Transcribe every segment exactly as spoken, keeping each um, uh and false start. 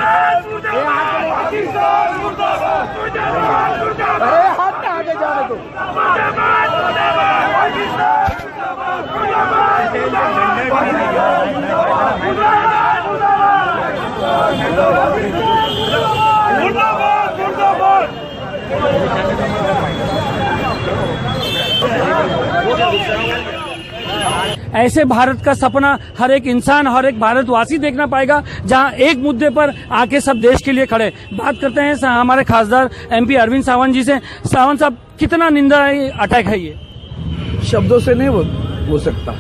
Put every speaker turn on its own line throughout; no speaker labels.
हाथ में आगे जाने दो।
ऐसे भारत का सपना हर एक इंसान, हर एक भारतवासी देखना पाएगा, जहां एक मुद्दे पर आके सब देश के लिए खड़े। बात करते हैं हमारे खासदार एमपी अरविंद सावंत जी से। सावंत साहब, कितना निंदा अटैक है ये?
शब्दों से नहीं हो सकता।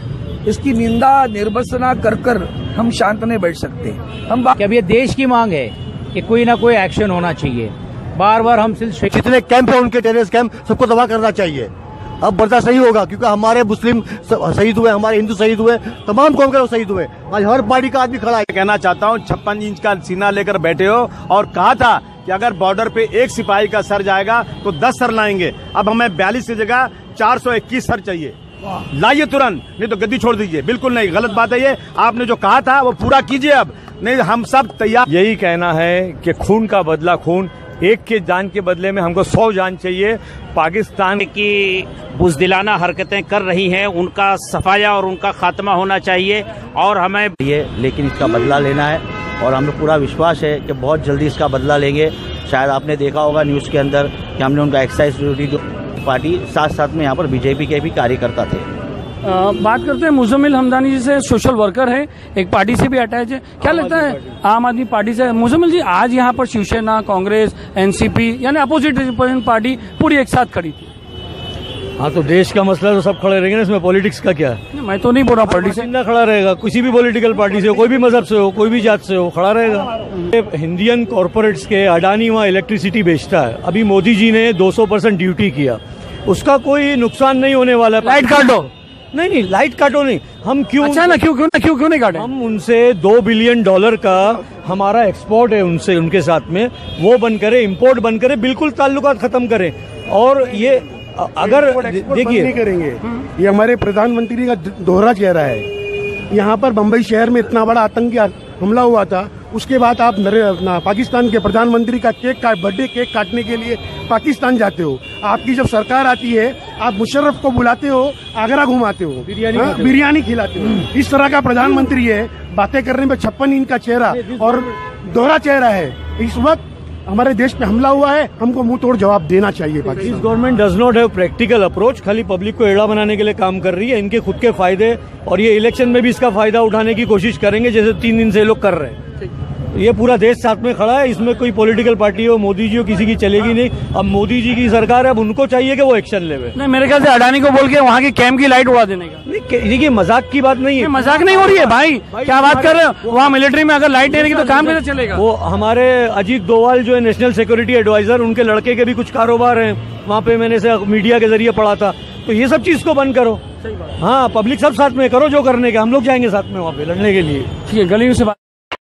इसकी निंदा निर्भत्सना कर कर हम शांत नहीं बैठ सकते। हम
कि अब ये देश की मांग है कि कोई ना कोई एक्शन होना चाहिए। बार बार हम सिर्फ
जितने कैंप है उनके टेररिस्ट कैंप सबको तबाह करना चाहिए। अब बर्दाश्त नहीं होगा, क्योंकि हमारे मुस्लिम शहीद हुए, हमारे हिंदू शहीद हुए, तमाम कौम के लोग शहीद हुए। आज हर पार्टी का आदमी खड़ा है।
कहना चाहता हूँ, छप्पन इंच का सीना लेकर बैठे हो और कहा था कि अगर बॉर्डर पे एक सिपाही का सर जाएगा तो दस सर लाएंगे। अब हमें बयालीस की जगह चार सौ इक्कीस सर चाहिए। लाइए तुरंत, नहीं तो गद्दी छोड़ दीजिए। बिल्कुल नहीं, गलत बात है ये। आपने जो कहा था वो पूरा कीजिए। अब नहीं, हम सब तैयार।
यही कहना है कि खून का बदला खून, एक के जान के बदले में हमको सौ जान चाहिए। पाकिस्तान
की बुज़दिलाना हरकतें कर रही हैं, उनका सफाया और उनका खात्मा होना चाहिए और हमें
ये लेकिन इसका बदला लेना है और हमें पूरा विश्वास है कि बहुत जल्दी इसका बदला लेंगे। शायद आपने देखा होगा न्यूज़ के अंदर कि हमने उनका एक्साइज ड्यूटी जो पार्टी साथ साथ में यहाँ पर बीजेपी के भी कार्यकर्ता थे।
आ, बात करते हैं मुजम्मिल हमदानी जी से। सोशल वर्कर है, एक पार्टी से भी अटैच है। क्या लगता है आम आदमी पार्टी से? मुजम्मिल जी, आज यहाँ पर शिवसेना, कांग्रेस, एनसीपी यानी अपोजिट पार्टी पूरी एक साथ खड़ी थी।
हाँ, तो देश का मसला तो सब खड़े रहेंगे ना, इसमें पॉलिटिक्स का क्या है?
मैं तो नहीं बोल रहा पार्टी से
ना खड़ा रहेगा, किसी भी पॉलिटिकल पार्टी से हो, कोई भी मजहब से हो, कोई भी जात से हो, खड़ा रहेगा। इंडियन कॉर्पोरेट्स के अडानी वहाँ इलेक्ट्रिसिटी बेचता है। अभी मोदी जी ने दो सौ परसेंट ड्यूटी किया, उसका कोई नुकसान नहीं होने वाला।
लाइट काटो।
नहीं नहीं, लाइट काटो नहीं। हम क्यों
अच्छा ना, क्यों क्यों क्यों क्यों नहीं काटे?
हम उनसे दो बिलियन डॉलर का हमारा एक्सपोर्ट है उनसे, उनके साथ में वो बंद करे, इंपोर्ट बंद करे, बिल्कुल ताल्लुकात खत्म करें। और ये अगर देखिए
नहीं करेंगे, ये हमारे प्रधानमंत्री का दोहरा चेहरा है। यहाँ पर बम्बई शहर में इतना बड़ा आतंकी हमला हुआ था, उसके बाद आप पाकिस्तान के प्रधानमंत्री का केक का बर्थडे केक काटने के लिए पाकिस्तान जाते हो। आपकी जब सरकार आती है, आप मुशर्रफ को बुलाते हो, आगरा घुमाते हो, बिरयानी हाँ, बिरयानी खिलाते हो। इस तरह का प्रधानमंत्री है। बातें करने में छप्पन इंच का चेहरा और दोहरा चेहरा है। इस वक्त हमारे देश पे हमला हुआ है, हमको मुंह तोड़ जवाब देना चाहिए।
This government does not have practical approach, खाली पब्लिक को एड़ा बनाने के लिए काम कर रही है। इनके खुद के फायदे, और ये इलेक्शन में भी इसका फायदा उठाने की कोशिश करेंगे, जैसे तीन दिन से लोग कर रहे हैं। ये पूरा देश साथ में खड़ा है, इसमें कोई पॉलिटिकल पार्टी हो, मोदी जी हो, किसी की चलेगी नहीं। अब मोदी जी की सरकार है, अब उनको चाहिए कि वो एक्शन लेवे।
नहीं, मेरे ख्याल से अडानी को बोल के वहाँ की कैंप की लाइट उड़ा देने का।
नहीं, देखिए मजाक की बात नहीं है।
मजाक नहीं हो रही है भाई, भाई क्या बात कर रहे हो? वहाँ मिलिट्री में अगर लाइट नहीं रहेगी तो काम कैसे चलेगा?
वो हमारे अजीत डोवाल जो है नेशनल सिक्योरिटी एडवाइजर, उनके लड़के के भी कुछ कारोबार हैं वहाँ पे, मैंने से मीडिया के जरिए पढ़ा था। तो ये सब चीज को बंद करो। हाँ, पब्लिक सब साथ में करो जो करने के, हम लोग जाएंगे साथ में वहाँ पे लड़ने के लिए।
ठीक है, गली से बात